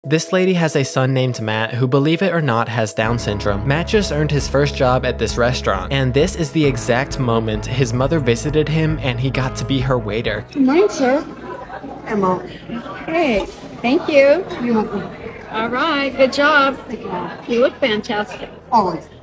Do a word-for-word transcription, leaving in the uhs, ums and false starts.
This lady has a son named Matt who, believe it or not, has Down syndrome. Matt just earned his first job at this restaurant, and this is the exact moment his mother visited him and he got to be her waiter. Good morning, sir. Emma. Hey, thank you. You're welcome. All right, good job. Thank you, Mom. You look fantastic. Always.